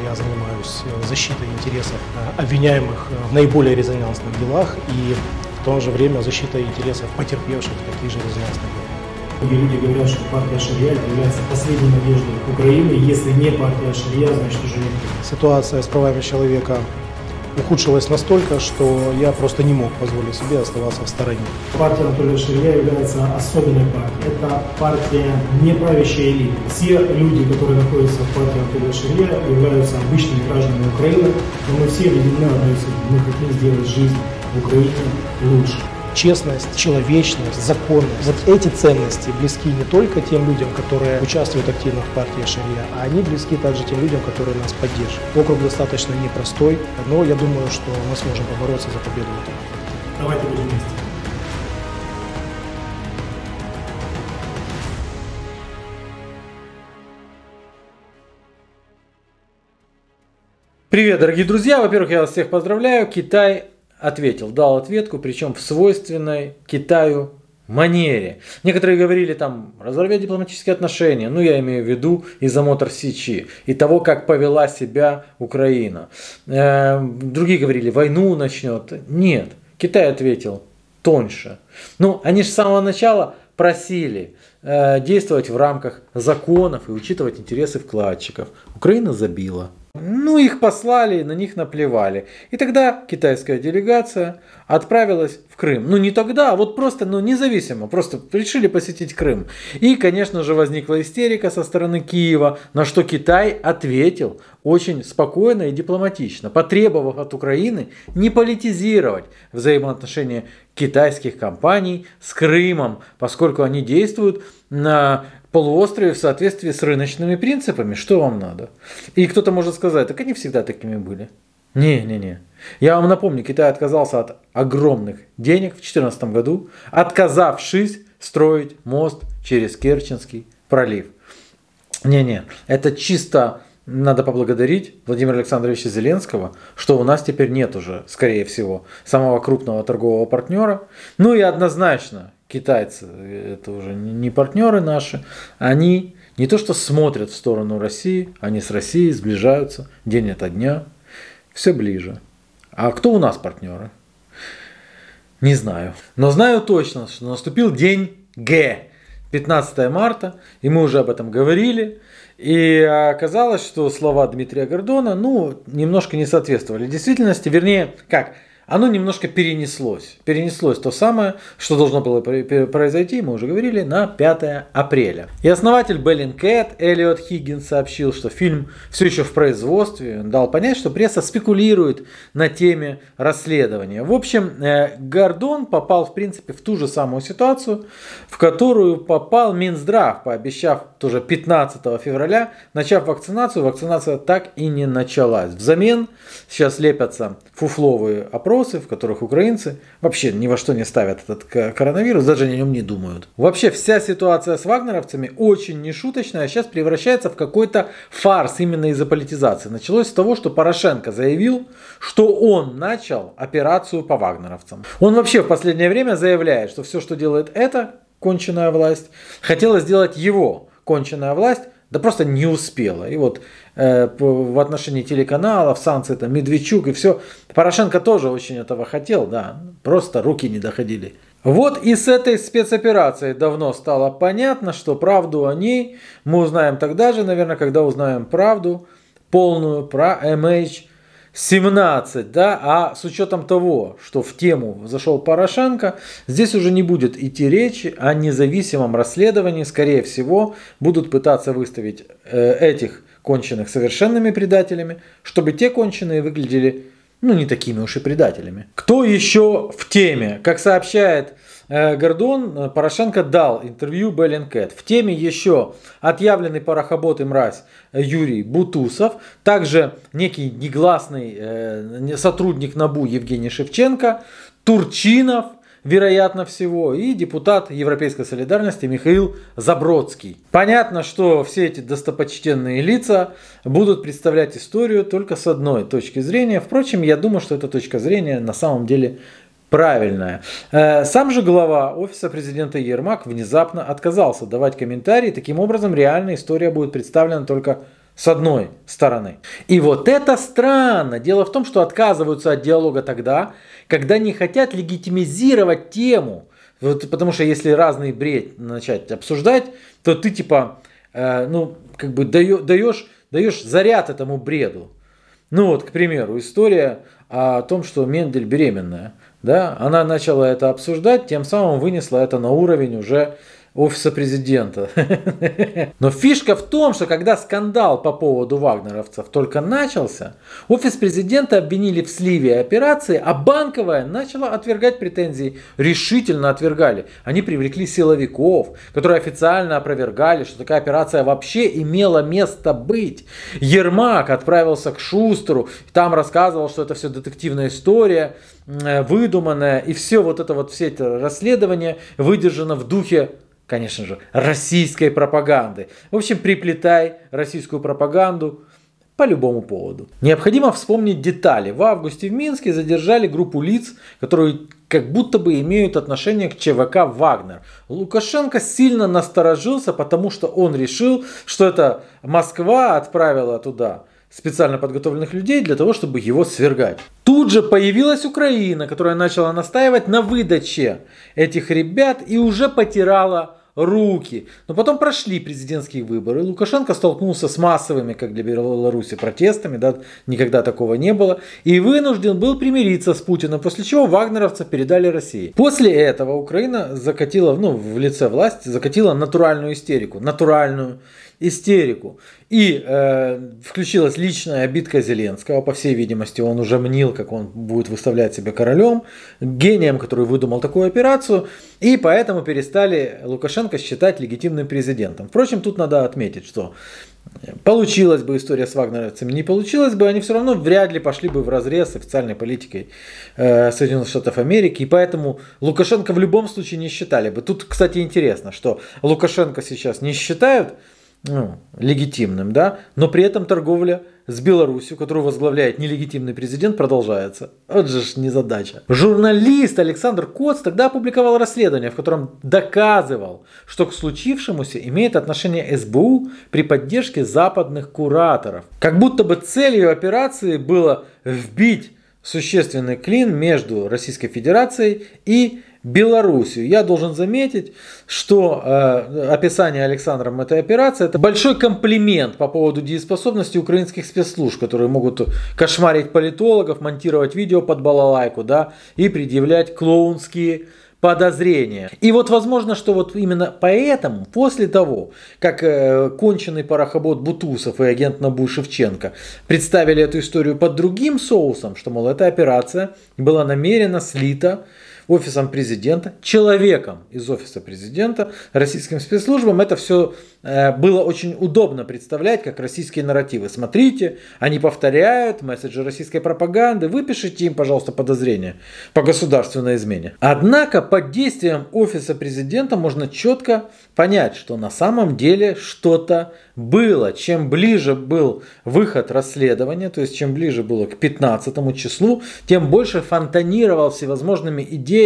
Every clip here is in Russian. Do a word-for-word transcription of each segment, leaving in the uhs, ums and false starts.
я занимаюсь защитой интересов обвиняемых в наиболее резонансных делах и в то же время защитой интересов потерпевших в таких же резонансных делах. Многие люди говорят, что партия Шария является последней надеждой Украины. Если не партия Шария, значит уже нет. Ситуация с правами человека ухудшилась настолько, что я просто не мог позволить себе оставаться в стороне. Партия Анатолия Шария является особенной партией. Это партия не правящей элиты. Все люди, которые находятся в партии Анатолия Шария, являются обычными гражданами Украины, но мы все объединены одной целью. Мы хотим сделать жизнь в Украине лучше. Честность, человечность, законность. Вот эти ценности близки не только тем людям, которые участвуют активно в партии Шария, а они близки также тем людям, которые нас поддерживают. Округ достаточно непростой, но я думаю, что мы сможем побороться за победу в этом. Давайте будем вместе. Привет, дорогие друзья! Во-первых, я вас всех поздравляю. Китай ответил, дал ответку, причем в свойственной Китаю манере. Некоторые говорили там, разорвет дипломатические отношения, ну я имею в виду из-за Мотор Сичи и того, как повела себя Украина. Э, другие говорили, войну начнет. Нет, Китай ответил тоньше. Ну, они же с самого начала просили э, действовать в рамках законов и учитывать интересы вкладчиков. Украина забила. Ну, их послали, на них наплевали. И тогда китайская делегация отправилась в Крым. Ну, не тогда, а вот просто, ну, независимо. Просто решили посетить Крым. И, конечно же, возникла истерика со стороны Киева, на что Китай ответил очень спокойно и дипломатично, потребовав от Украины не политизировать взаимоотношения китайских компаний с Крымом, поскольку они действуют на полуострове в соответствии с рыночными принципами. Что вам надо? И кто-то может сказать, так они всегда такими были. Не-не-не. Я вам напомню, Китай отказался от огромных денег в две тысячи четырнадцатом году, отказавшись строить мост через Керченский пролив. Не-не, это чисто надо поблагодарить Владимира Александровича Зеленского, что у нас теперь нет уже, скорее всего, самого крупного торгового партнера. Ну и однозначно, китайцы, это уже не партнеры наши, они не то что смотрят в сторону России, они с Россией сближаются день ото дня, все ближе. А кто у нас партнеры? Не знаю. Но знаю точно, что наступил день Г, пятнадцатое марта, и мы уже об этом говорили. И оказалось, что слова Дмитрия Гордона, ну, немножко не соответствовали действительности. Вернее, как, оно немножко перенеслось. Перенеслось то самое, что должно было произойти, мы уже говорили, на пятое апреля. И основатель Bellingcat Эллиот Хиггинс сообщил, что фильм все еще в производстве. Он дал понять, что пресса спекулирует на теме расследования. В общем, Гордон попал, в принципе, в ту же самую ситуацию, в которую попал Минздрав, пообещав тоже пятнадцатого февраля, начав вакцинацию. Вакцинация так и не началась. Взамен сейчас лепятся фуфловые опросы, в которых украинцы вообще ни во что не ставят этот коронавирус, даже о нем не думают. Вообще вся ситуация с вагнеровцами очень нешуточная, сейчас превращается в какой-то фарс именно из-за политизации. Началось с того, что Порошенко заявил, что он начал операцию по вагнеровцам. Он вообще в последнее время заявляет, что все, что делает эта конченая власть, хотела сделать его конченая власть, да просто не успела. И вот э, в отношении телеканалов, санкций, там, Медведчук и все. Порошенко тоже очень этого хотел, да. Просто руки не доходили. Вот и с этой спецоперацией давно стало понятно, что правду о ней мы узнаем тогда же, наверное, когда узнаем правду полную про эм эйч семнадцать, да, а с учетом того, что в тему зашел Порошенко, здесь уже не будет идти речи о независимом расследовании, скорее всего, будут пытаться выставить э, этих конченых совершенными предателями, чтобы те конченые выглядели, ну, не такими уж и предателями. Кто еще в теме? Как сообщает э, Гордон, Порошенко дал интервью Bellingcat. В теме еще отъявленный порохобот и мразь Юрий Бутусов, также некий негласный э, сотрудник НАБУ Евгений Шевченко, Турчинов, вероятно всего, и депутат Европейской солидарности Михаил Забродский. Понятно, что все эти достопочтенные лица будут представлять историю только с одной точки зрения. Впрочем, я думаю, что эта точка зрения на самом деле правильная. Сам же глава офиса президента Ермак внезапно отказался давать комментарии. Таким образом, реальная история будет представлена только с одной стороны. И вот это странно. Дело в том, что отказываются от диалога тогда, когда не хотят легитимизировать тему. Вот, потому что если разный бред начать обсуждать, то ты типа, э, ну, как бы даешь, даешь заряд этому бреду. Ну вот, к примеру, история о том, что Мендель беременная. Да? Она начала это обсуждать, тем самым вынесла это на уровень уже офиса президента. Но фишка в том, что когда скандал по поводу вагнеровцев только начался, офис президента обвинили в сливе операции, а Банковая начала отвергать претензии. Решительно отвергали. Они привлекли силовиков, которые официально опровергали, что такая операция вообще имела место быть. Ермак отправился к Шустеру, там рассказывал, что это все детективная история, выдуманная, и все вот это вот, все эти расследования выдержано в духе, конечно же, российской пропаганды. В общем, приплетай российскую пропаганду по любому поводу. Необходимо вспомнить детали. В августе в Минске задержали группу лиц, которые как будто бы имеют отношение к ЧВК «Вагнер». Лукашенко сильно насторожился, потому что он решил, что это Москва отправила туда специально подготовленных людей для того, чтобы его свергать. Тут же появилась Украина, которая начала настаивать на выдаче этих ребят и уже потирала руки. Но потом прошли президентские выборы. Лукашенко столкнулся с массовыми, как для Беларуси, протестами. Да, никогда такого не было. И вынужден был примириться с Путиным, после чего вагнеровцев передали России. После этого Украина закатила, ну, в лице власти, закатила натуральную истерику. Натуральную истерику. И э, включилась личная обидка Зеленского. По всей видимости, он уже мнил, как он будет выставлять себя королем, гением, который выдумал такую операцию. И поэтому перестали Лукашенко считать легитимным президентом. Впрочем, тут надо отметить, что получилась бы история с вагнеровцами, не получилось бы, они все равно вряд ли пошли бы вразрез с официальной политикой э, Соединенных Штатов Америки. И поэтому Лукашенко в любом случае не считали бы. Тут, кстати, интересно, что Лукашенко сейчас не считают ну, легитимным, да, но при этом торговля с Беларусью, которую возглавляет нелегитимный президент, продолжается. Вот же ж незадача. Журналист Александр Коц тогда опубликовал расследование, в котором доказывал, что к случившемуся имеет отношение СБУ при поддержке западных кураторов. Как будто бы целью операции было вбить существенный клин между Российской Федерацией и Белоруссию. Я должен заметить, что э, описание Александром этой операции — это большой комплимент по поводу дееспособности украинских спецслужб, которые могут кошмарить политологов, монтировать видео под балалайку, да, и предъявлять клоунские подозрения. И вот возможно, что вот именно поэтому, после того, как э, конченый парохобот Бутусов и агент НАБУ Шевченко представили эту историю под другим соусом, что, мол, эта операция была намеренно слита офисом президента, человеком из офиса президента, российским спецслужбам, это все э, было очень удобно представлять как российские нарративы. Смотрите, они повторяют месседжи российской пропаганды, выпишите им, пожалуйста, подозрения по государственной измене. Однако под действием офиса президента можно четко понять, что на самом деле что-то было. Чем ближе был выход расследования, то есть чем ближе было к пятнадцатому числу, тем больше фонтанировал всевозможными идеями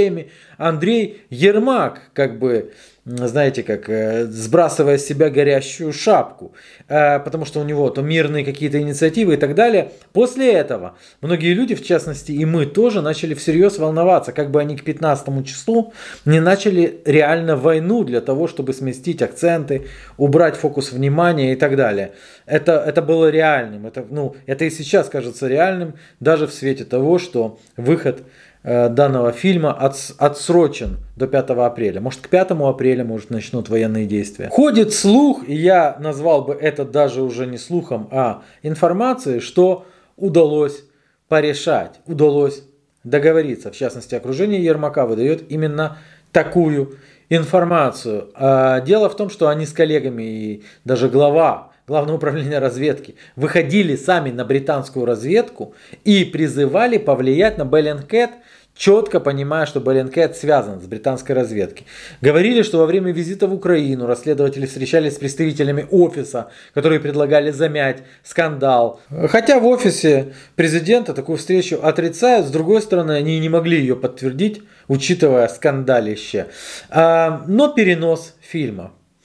Андрей Ермак, как бы, знаете, как сбрасывая с себя горящую шапку, потому что у него то мирные какие-то инициативы и так далее. После этого многие люди, в частности и мы тоже, начали всерьез волноваться, как бы они к пятнадцатому числу не начали реально войну для того, чтобы сместить акценты, убрать фокус внимания и так далее. Это, это было реальным, это, ну, это и сейчас кажется реальным, даже в свете того, что выход данного фильма отсрочен до пятого апреля. Может, к пятому апреля, может, начнут военные действия. Ходит слух, и я назвал бы это даже уже не слухом, а информацией, что удалось порешать, удалось договориться. В частности, окружение Ермака выдает именно такую информацию. Дело в том, что они с коллегами и даже глава Главного управления разведки выходили сами на британскую разведку и призывали повлиять на Bellingcat, четко понимая, что Bellingcat связан с британской разведкой. Говорили, что во время визита в Украину расследователи встречались с представителями офиса, которые предлагали замять скандал. Хотя в офисе президента такую встречу отрицают, с другой стороны, они не могли ее подтвердить, учитывая скандалище. Но перенос фильма.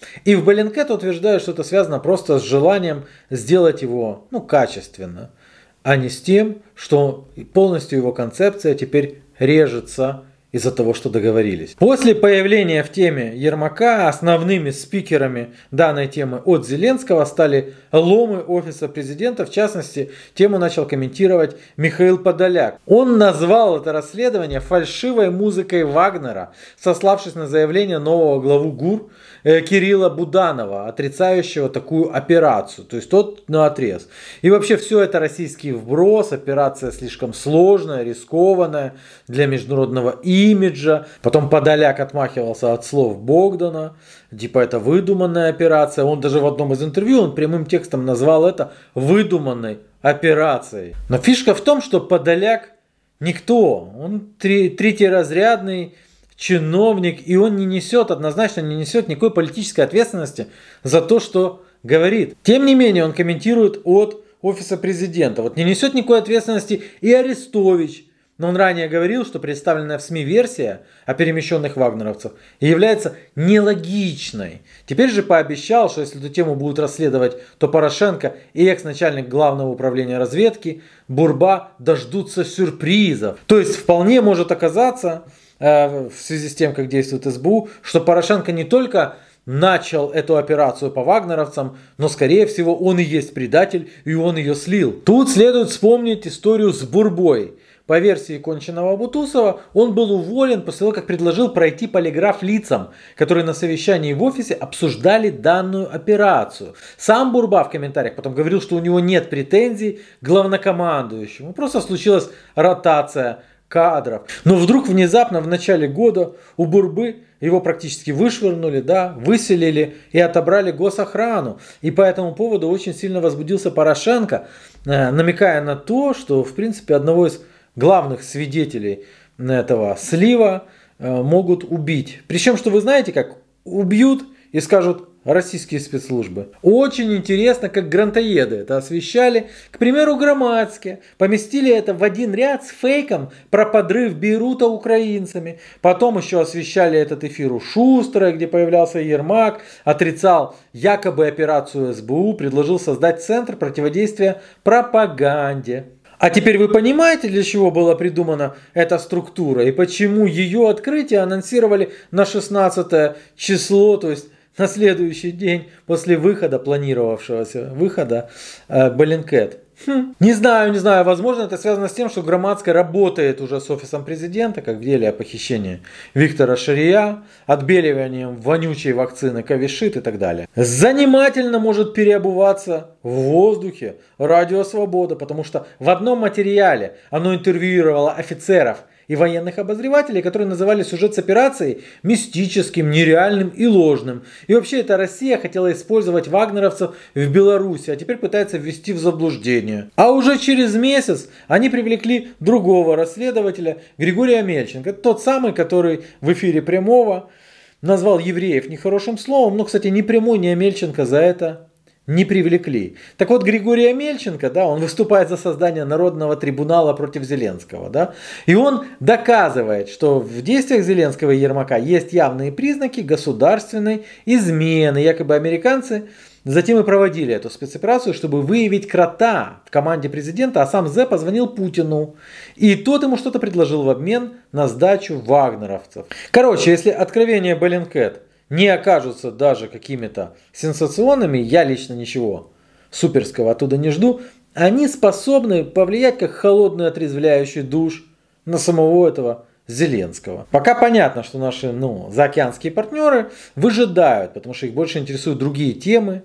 И в Bellingcat утверждают, что это связано просто с желанием сделать его ну, качественно, а не с тем, что полностью его концепция теперь режется из-за того, что договорились. После появления в теме Ермака основными спикерами данной темы от Зеленского стали ломы офиса президента. В частности, тему начал комментировать Михаил Подоляк. Он назвал это расследование фальшивой музыкой Вагнера, сославшись на заявление нового главы ГУР э, Кирилла Буданова, отрицающего такую операцию. То есть тот наотрез. И вообще все это российский вброс, операция слишком сложная, рискованная для международного имиджа. Потом Подоляк отмахивался от слов Богдана, типа это выдуманная операция. Он даже в одном из интервью он прямым текстом назвал это выдуманной операцией. Но фишка в том, что Подоляк никто. Он третьеразрядный чиновник, и он не несет, однозначно не несет никакой политической ответственности за то, что говорит. Тем не менее, он комментирует от офиса президента. Вот не несет никакой ответственности и Арестович. Но он ранее говорил, что представленная в СМИ версия о перемещенных вагнеровцах является нелогичной. Теперь же пообещал, что если эту тему будут расследовать, то Порошенко и экс-начальник Главного управления разведки Бурба дождутся сюрпризов. То есть вполне может оказаться, э, в связи с тем, как действует СБУ, что Порошенко не только начал эту операцию по вагнеровцам, но скорее всего он и есть предатель, и он ее слил. Тут следует вспомнить историю с Бурбой. По версии конченого Бутусова, он был уволен после того, как предложил пройти полиграф лицам, которые на совещании в офисе обсуждали данную операцию. Сам Бурба в комментариях потом говорил, что у него нет претензий к главнокомандующему. Просто случилась ротация кадров. Но вдруг внезапно в начале года у Бурбы его практически вышвырнули, да, выселили и отобрали госохрану. И по этому поводу очень сильно возбудился Порошенко, намекая на то, что в принципе одного из главных свидетелей этого слива э, могут убить. Причем, что вы знаете, как убьют и скажут российские спецслужбы. Очень интересно, как грантоеды это освещали. К примеру, Громадске поместили это в один ряд с фейком про подрыв Бейрута украинцами. Потом еще освещали этот эфир у Шустера, где появлялся Ермак, отрицал якобы операцию СБУ, предложил создать центр противодействия пропаганде. А теперь вы понимаете, для чего была придумана эта структура и почему ее открытие анонсировали на шестнадцатое число, то есть на следующий день после выхода, планировавшегося выхода э, Bellingcat. Хм. Не знаю, не знаю, возможно это связано с тем, что Громадская работает уже с офисом президента, как в деле о похищении Виктора Шария, отбеливанием вонючей вакцины Ковишит и так далее. Занимательно может переобуваться в воздухе Радио Свобода, потому что в одном материале оно интервьюировало офицеров и военных обозревателей, которые называли сюжет с операцией мистическим, нереальным и ложным. И вообще эта Россия хотела использовать вагнеровцев в Беларуси, а теперь пытается ввести в заблуждение. А уже через месяц они привлекли другого расследователя, Григория Амельченко. Это тот самый, который в эфире Прямого назвал евреев нехорошим словом, но, кстати, ни Прямой, ни Амельченко за это не привлекли. Так вот, Григорий Амельченко, да, он выступает за создание Народного трибунала против Зеленского, да, и он доказывает, что в действиях Зеленского и Ермака есть явные признаки государственной измены. Якобы американцы затем и проводили эту спецоперацию, чтобы выявить крота в команде президента, а сам Зе позвонил Путину, и тот ему что-то предложил в обмен на сдачу вагнеровцев. Короче, если откровение Bellingcat не окажутся даже какими-то сенсационными, я лично ничего суперского оттуда не жду, они способны повлиять как холодный отрезвляющий душ на самого этого Зеленского. Пока понятно, что наши ну, заокеанские партнеры выжидают, потому что их больше интересуют другие темы.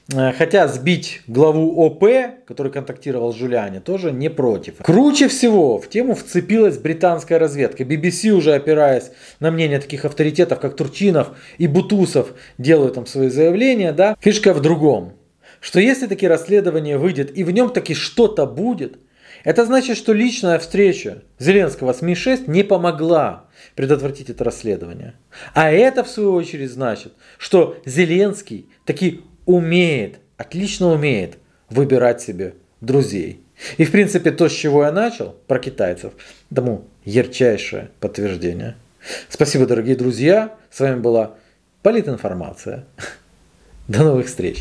Хотя сбить главу ОП, который контактировал с Джулиани, тоже не против. Круче всего в тему вцепилась британская разведка. би би си, уже опираясь на мнение таких авторитетов, как Турчинов и Бутусов, делают там свои заявления. Да? Фишка в другом. Что если таки расследование выйдет и в нем таки что-то будет, это значит, что личная встреча Зеленского с Ми шесть не помогла предотвратить это расследование. А это в свою очередь значит, что Зеленский таки умеет, отлично умеет выбирать себе друзей. И в принципе то, с чего я начал, про китайцев, тому ярчайшее подтверждение. Спасибо, дорогие друзья. С вами была Политинформация. До новых встреч.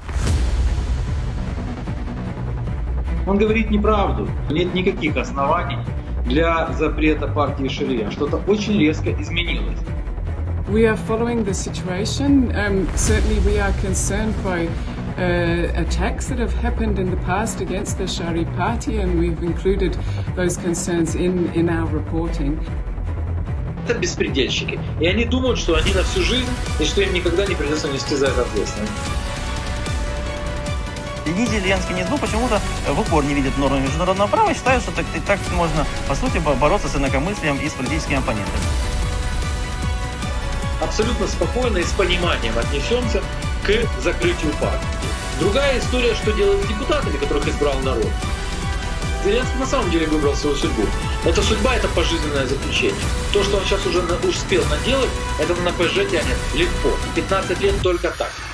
Он говорит неправду. Нет никаких оснований для запрета партии Шария. Что-то очень резко изменилось. We are following the situation. Um, certainly we are concerned by uh, attacks that have happened in the past against the Shari party, and we've included those concerns in, in our reporting. Это беспредельщики. И они думают, что они на всю жизнь, и что им никогда не придется нести за это ответственность. Лидия Ильянский НИСБУ почему-то в упор не видит нормы международного права и считает, что так, так можно, по сути, бороться с инакомыслием и с политическими оппонентами. Абсолютно спокойно и с пониманием отнесемся к закрытию партии. Другая история, что делать с депутатами, которых избрал народ. Зеленский на самом деле выбрал свою судьбу. Эта судьба – это пожизненное заключение. То, что он сейчас уже успел наделать, это на ПЖ тянет легко. пятнадцать лет только так.